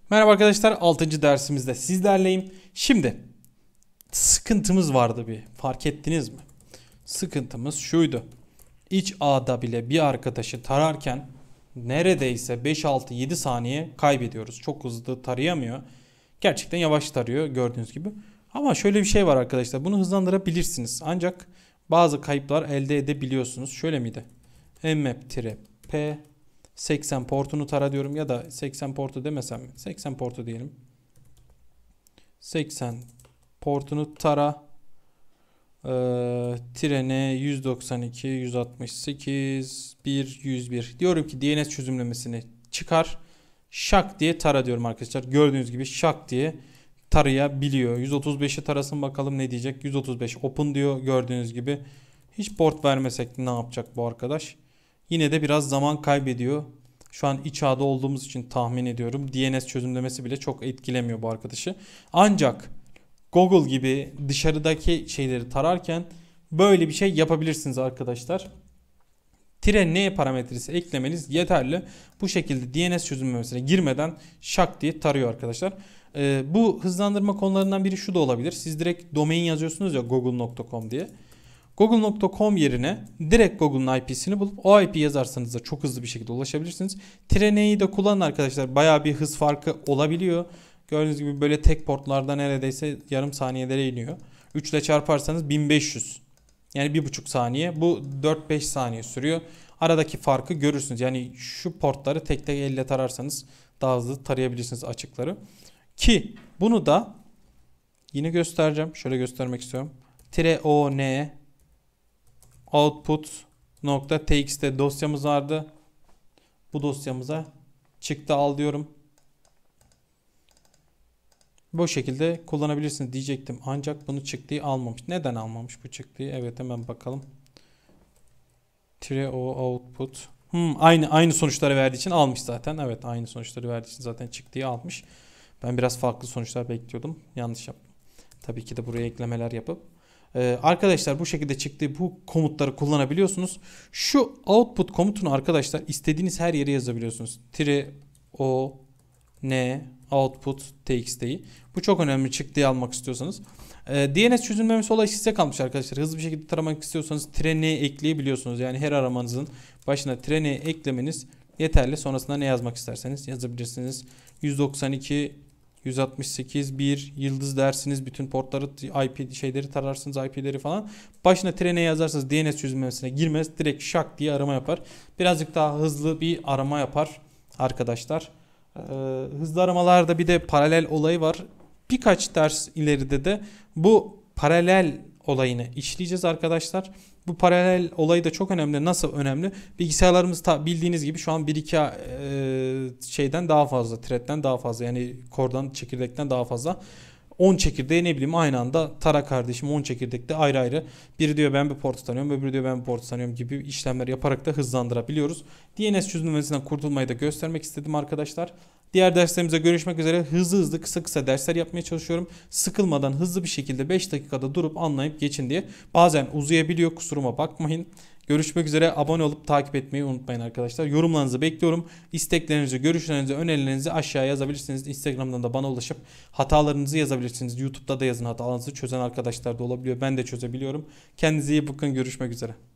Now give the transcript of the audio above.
Merhaba arkadaşlar, 6. dersimizde sizlerleyim. Şimdi sıkıntımız vardı, bir fark ettiniz mi? Sıkıntımız şuydu. İç ağda bile bir arkadaşı tararken neredeyse 5-6-7 saniye kaybediyoruz. Çok hızlı tarayamıyor. Gerçekten yavaş tarıyor gördüğünüz gibi. Ama şöyle bir şey var arkadaşlar. Bunu hızlandırabilirsiniz. Ancak bazı kayıplar elde edebiliyorsunuz. Şöyle miydi? mmap-p 80 portunu tara diyorum ya da 80 portu demesem mi? 80 portu diyelim. 80 portunu tara. Trene 192, 168, 1, 101. Diyorum ki DNS çözümlemesini çıkar. Şak diye tara diyorum arkadaşlar. Gördüğünüz gibi şak diye tarayabiliyor. 135'i tarasın bakalım ne diyecek. 135 open diyor gördüğünüz gibi. Hiç port vermesek ne yapacak bu arkadaş? Yine de biraz zaman kaybediyor. Şu an iç ağda olduğumuz için tahmin ediyorum. DNS çözümlemesi bile çok etkilemiyor bu arkadaşı. Ancak Google gibi dışarıdaki şeyleri tararken böyle bir şey yapabilirsiniz arkadaşlar. N parametresi eklemeniz yeterli. Bu şekilde DNS çözümlemesine girmeden şak diye tarıyor arkadaşlar. Bu hızlandırma konularından biri şu da olabilir. Siz direkt domain yazıyorsunuz ya google.com diye. Google.com yerine direkt Google'un IP'sini bulup o IP yazarsanız da çok hızlı bir şekilde ulaşabilirsiniz. N'yi de kullanın arkadaşlar. Bayağı bir hız farkı olabiliyor. Gördüğünüz gibi böyle tek portlarda neredeyse yarım saniyelere iniyor. 3 ile çarparsanız 1500. Yani 1,5 saniye. Bu 4-5 saniye sürüyor. Aradaki farkı görürsünüz. Yani şu portları tek tek elle tararsanız daha hızlı tarayabilirsiniz açıkları. Ki bunu da yine göstereceğim. Şöyle göstermek istiyorum. -on output.txt dosyamız vardı. Bu dosyamıza çıktı al diyorum. Bu şekilde kullanabilirsiniz diyecektim. Ancak bunu çıktıyı almamış. Neden almamış bu çıktıyı? Evet, hemen bakalım. -o output. Aynı sonuçları verdiği için almış zaten. Evet, aynı sonuçları verdiği için zaten çıktıyı almış. Ben biraz farklı sonuçlar bekliyordum. Yanlış yaptım. Tabii ki de buraya eklemeler yapıp. Arkadaşlar bu şekilde çıktığı bu komutları kullanabiliyorsunuz. Şu output komutunu arkadaşlar istediğiniz her yere yazabiliyorsunuz. -o n output txt'yi. Bu çok önemli çıktıyı almak istiyorsanız. DNS çözümlemesi olayı size kalmış arkadaşlar. Hızlı bir şekilde taramak istiyorsanız -n ekleyebiliyorsunuz. Yani her aramanızın başına -n eklemeniz yeterli. Sonrasında ne yazmak isterseniz yazabilirsiniz. 192 168 1 yıldız dersiniz, bütün portları IP şeyleri tararsınız, IP'leri falan. Başına -n yazarsanız DNS çözümlemesine girmez. Direkt şak diye arama yapar. Birazcık daha hızlı bir arama yapar arkadaşlar. Hızlı aramalarda bir de paralel olayı var. Birkaç ders ileride de bu paralel olayını işleyeceğiz arkadaşlar. Bu paralel olayı da çok önemli. Nasıl önemli? Bilgisayarlarımız bildiğiniz gibi şu an 1-2 şeyden daha fazla, thread'den daha fazla. Yani core'dan, çekirdekten daha fazla. 10 çekirdeği ne bileyim aynı anda tara kardeşim, 10 çekirdekte ayrı ayrı. Biri diyor ben bir portu tanıyorum, öbürü diyor ben bir portu tanıyorum gibi işlemler yaparak da hızlandırabiliyoruz. DNS çözümlemesinden kurtulmayı da göstermek istedim arkadaşlar. Diğer derslerimize görüşmek üzere. Hızlı kısa kısa dersler yapmaya çalışıyorum. Sıkılmadan hızlı bir şekilde 5 dakikada durup anlayıp geçin diye. Bazen uzayabiliyor, kusuruma bakmayın. Görüşmek üzere. Abone olup takip etmeyi unutmayın arkadaşlar. Yorumlarınızı bekliyorum. İsteklerinizi, görüşlerinizi, önerilerinizi aşağıya yazabilirsiniz. Instagram'dan da bana ulaşıp hatalarınızı yazabilirsiniz. YouTube'da da yazın, hatalarınızı çözen arkadaşlar da olabiliyor. Ben de çözebiliyorum. Kendinize iyi bakın. Görüşmek üzere.